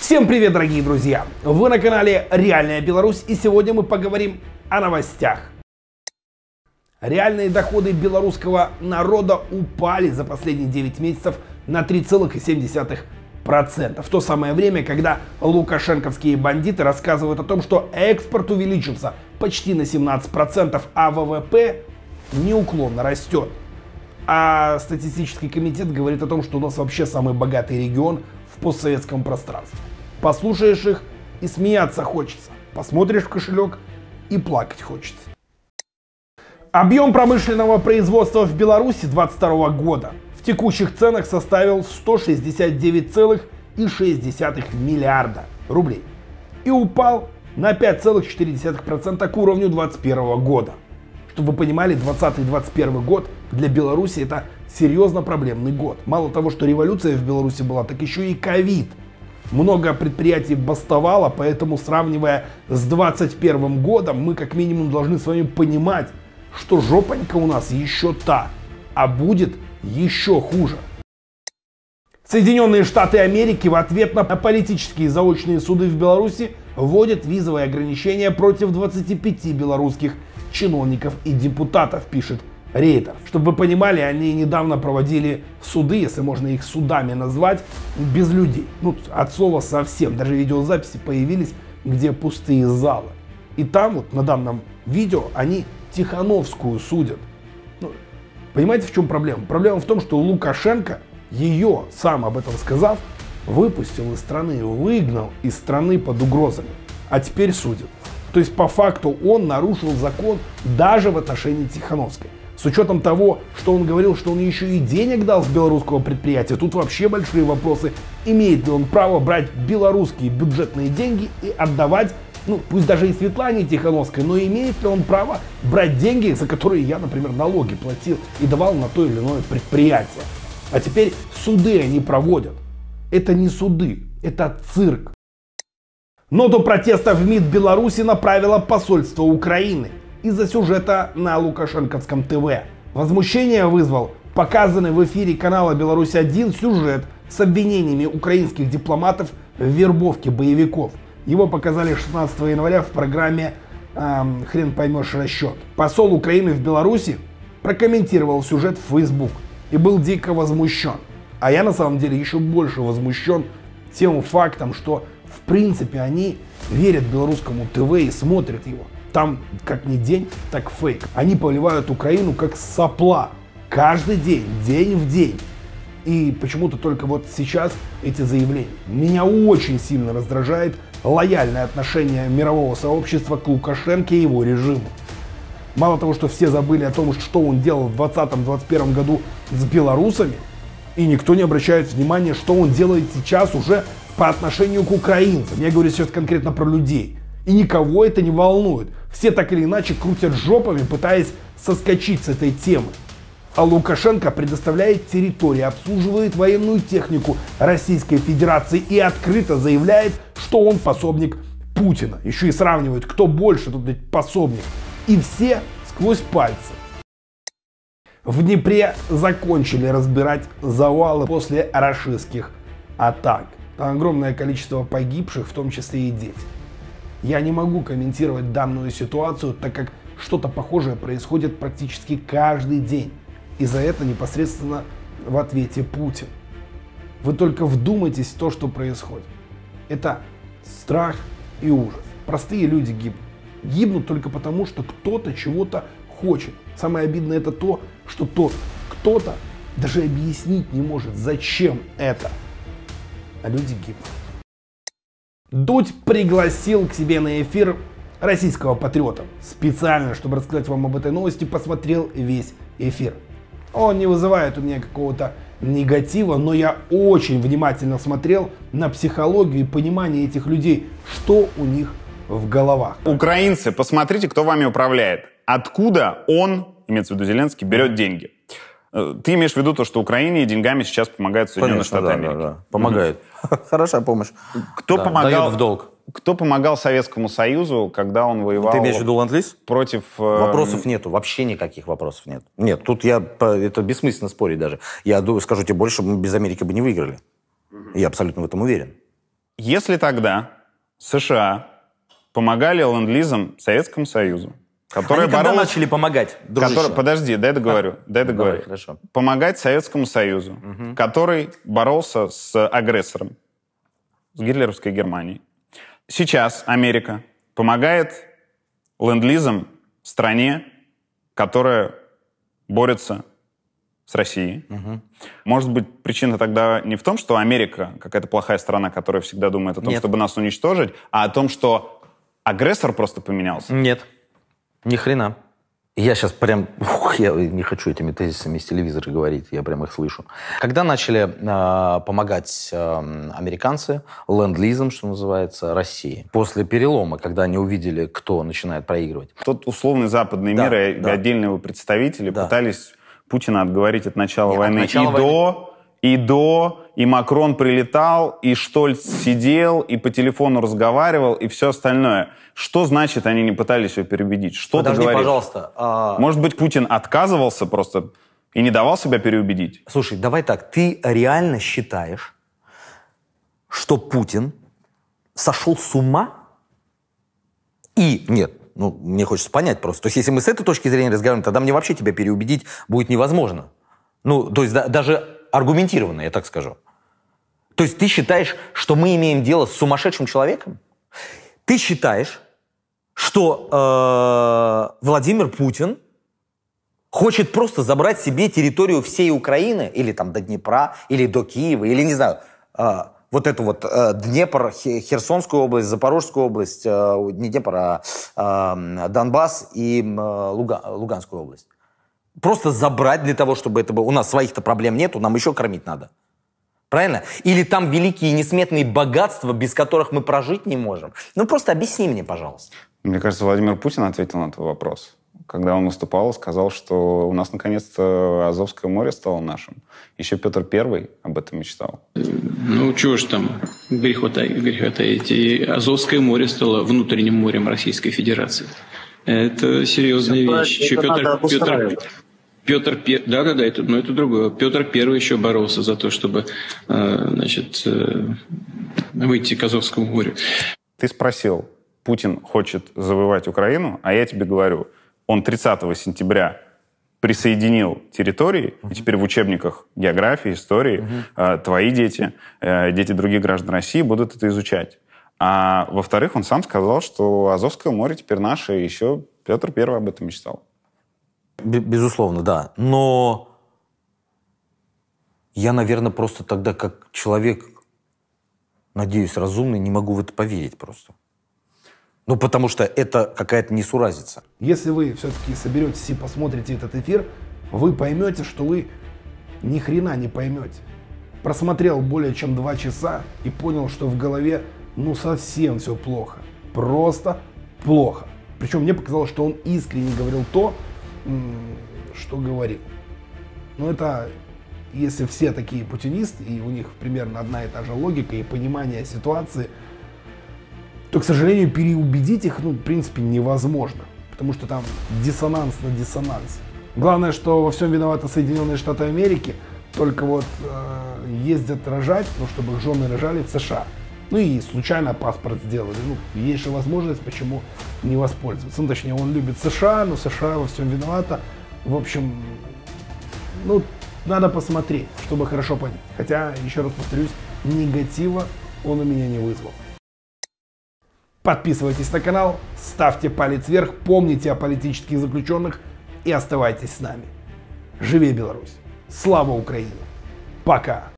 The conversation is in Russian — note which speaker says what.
Speaker 1: Всем привет, дорогие друзья! Вы на канале Реальная Беларусь, и сегодня мы поговорим о новостях. Реальные доходы белорусского народа упали за последние 9 месяцев на 3,7%. В то самое время, когда лукашенковские бандиты рассказывают о том, что экспорт увеличился почти на 17%, а ВВП неуклонно растет. А статистический комитет говорит о том, что у нас вообще самый богатый регион в постсоветском пространстве. Послушаешь их и смеяться хочется. Посмотришь в кошелек и плакать хочется. Объем промышленного производства в Беларуси 2022 года в текущих ценах составил 169,6 миллиарда рублей и упал на 5,4% к уровню 2021 года. Чтобы вы понимали, 2020-2021 год для Беларуси это серьезно проблемный год. Мало того, что революция в Беларуси была, так еще и ковид. Много предприятий бастовало, поэтому, сравнивая с 2021 годом, мы как минимум должны с вами понимать, что жопонька у нас еще та, а будет еще хуже. Соединенные Штаты Америки в ответ на политические заочные суды в Беларуси вводят визовые ограничения против 25 белорусских чиновников и депутатов, пишет Рейтер. Чтобы вы понимали, они недавно проводили суды, если можно их судами назвать, без людей. Ну, от слова совсем. Даже видеозаписи появились, где пустые залы. И там вот на данном видео они Тихановскую судят. Ну, понимаете, в чем проблема? Проблема в том, что Лукашенко, ее, сам об этом сказав, выпустил из страны, выгнал из страны под угрозами. А теперь судят. То есть по факту он нарушил закон даже в отношении Тихановской. С учетом того, что он говорил, что он еще и денег дал с белорусского предприятия, тут вообще большие вопросы. Имеет ли он право брать белорусские бюджетные деньги и отдавать, ну пусть даже и Светлане Тихановской, но имеет ли он право брать деньги, за которые я, например, налоги платил и давал на то или иное предприятие. А теперь суды они проводят. Это не суды, это цирк. Ноту протеста в МИД Беларуси направило посольство Украины из-за сюжета на Лукашенковском ТВ. Возмущение вызвал показанный в эфире канала «Беларусь-1» сюжет с обвинениями украинских дипломатов в вербовке боевиков. Его показали 16 января в программе «Хрен поймешь расчет». Посол Украины в Беларуси прокомментировал сюжет в Facebook и был дико возмущен. А я на самом деле еще больше возмущен тем фактом, что в принципе они верят белорусскому ТВ и смотрят его. Там как не день, так фейк. Они поливают Украину как сопла. Каждый день, день в день. И почему-то только вот сейчас эти заявления. Меня очень сильно раздражает лояльное отношение мирового сообщества к Лукашенко и его режиму. Мало того, что все забыли о том, что он делал в 2020-2021 году с белорусами, и никто не обращает внимания, что он делает сейчас уже по отношению к украинцам. Я говорю сейчас конкретно про людей. И никого это не волнует. Все так или иначе крутят жопами, пытаясь соскочить с этой темы. А Лукашенко предоставляет территории, обслуживает военную технику Российской Федерации и открыто заявляет, что он пособник Путина. Еще и сравнивает, кто больше тут пособник. И все сквозь пальцы. В Днепре закончили разбирать завалы после рашистских атак. Там огромное количество погибших, в том числе и дети. Я не могу комментировать данную ситуацию, так как что-то похожее происходит практически каждый день. И за это непосредственно в ответе Путин. Вы только вдумайтесь в то, что происходит. Это страх и ужас. Простые люди гибнут. Гибнут только потому, что кто-то чего-то хочет. Самое обидное это то, что тот кто-то даже объяснить не может, зачем это. А люди гибнут. Дудь пригласил к себе на эфир российского патриота. Специально, чтобы рассказать вам об этой новости, посмотрел весь эфир. Он не вызывает у меня какого-то негатива, но я очень внимательно смотрел на психологию и понимание этих людей, что у них в головах.
Speaker 2: Украинцы, посмотрите, кто вами управляет. Откуда он, имеется в виду Зеленский, берет деньги? Ты имеешь в виду то, что Украине деньгами сейчас помогают Соединенные Штаты Америки?
Speaker 3: Да. Помогает. Хорошая помощь.
Speaker 2: Кто помогал?
Speaker 3: Дает в долг.
Speaker 2: Кто помогал Советскому Союзу, когда он воевал?
Speaker 3: Ты имеешь в виду ленд-лиз?
Speaker 2: Против...
Speaker 3: Вопросов нету, вообще никаких вопросов нет. Нет, тут это бессмысленно спорить даже. Я скажу тебе больше, мы без Америки бы не выиграли. Я абсолютно в этом уверен.
Speaker 2: Если тогда США помогали ленд-лизом Советскому Союзу, который
Speaker 3: Они когда начали помогать, дружище?
Speaker 2: Подожди, дай договорю.
Speaker 3: Давай, хорошо.
Speaker 2: Помогать Советскому Союзу, который боролся с агрессором, с гитлеровской Германией. Сейчас Америка помогает ленд-лизом стране, которая борется с Россией. Может быть, причина тогда не в том, что Америка какая-то плохая страна, которая всегда думает о том, чтобы нас уничтожить, а о том, что агрессор просто поменялся?
Speaker 3: Нет, ни хрена. Я сейчас прям... я не хочу этими тезисами из телевизора говорить, я прям их слышу. Когда начали помогать американцы ленд-лизом, что называется, России? После перелома, когда они увидели, кто начинает проигрывать.
Speaker 2: Тот условный западный мир и отдельные его представители пытались Путина отговорить от начала войны. И Макрон прилетал, и Штольц сидел, и по телефону разговаривал, и все остальное. Что значит, они не пытались его переубедить? Что ты говоришь?
Speaker 3: Пожалуйста.
Speaker 2: Может быть, Путин отказывался просто и не давал себя переубедить?
Speaker 3: Слушай, давай так. Ты реально считаешь, что Путин сошел с ума? Нет, мне хочется понять просто. То есть, если мы с этой точки зрения разговариваем, тогда мне вообще тебя переубедить будет невозможно. То есть, даже аргументированно, я так скажу. То есть, ты считаешь, что мы имеем дело с сумасшедшим человеком? Ты считаешь, что Владимир Путин хочет просто забрать себе территорию всей Украины, или там до Днепра, или до Киева, или, не знаю, вот эту вот Днепр, Херсонскую область, Запорожскую область, не Днепр, а Донбасс и Луганскую область. Просто забрать для того, чтобы это было... У нас своих-то проблем нету, нам еще кормить надо. Правильно? Или там великие несметные богатства, без которых мы прожить не можем? Просто объясни мне, пожалуйста.
Speaker 2: Мне кажется, Владимир Путин ответил на этот вопрос. Когда он выступал, сказал, что у нас наконец-то Азовское море стало нашим. Еще Петр I об этом мечтал.
Speaker 4: Чего ж там греха таить. И Азовское море стало внутренним морем Российской Федерации. Это серьезная вещь. Еще Петр I, это другое. Петр I еще боролся за то, чтобы, выйти к Азовскому морю.
Speaker 2: Ты спросил, Путин хочет завоевать Украину, а я тебе говорю, он 30 сентября присоединил территории, и теперь в учебниках географии, истории твои дети, дети других граждан России будут это изучать. А во-вторых, он сам сказал, что Азовское море теперь наше, и еще Петр I об этом мечтал.
Speaker 3: Безусловно, да. Но я, наверное, просто тогда как человек, надеюсь, разумный, не могу в это поверить просто. Потому что это какая-то несуразица.
Speaker 1: Если вы все-таки соберетесь и посмотрите этот эфир, вы поймете, что вы ни хрена не поймете. Просмотрел более чем 2 часа и понял, что в голове совсем все плохо. Просто плохо. Причем мне показалось, что он искренне говорил то, что говорил. Это если все такие путинисты, и у них примерно одна и та же логика и понимание ситуации, то, к сожалению, переубедить их, в принципе, невозможно. Потому что там диссонанс на диссонансе. Главное, что во всем виноваты Соединенные Штаты Америки, только ездят рожать, чтобы их жены рожали в США. И случайно паспорт сделали. Есть же возможность, почему не воспользоваться. Точнее, он любит США, но США во всем виновата. В общем, надо посмотреть, чтобы хорошо понять. Хотя, еще раз повторюсь, негатива он у меня не вызвал. Подписывайтесь на канал, ставьте палец вверх, помните о политических заключенных и оставайтесь с нами. Живи Беларусь! Слава Украине! Пока!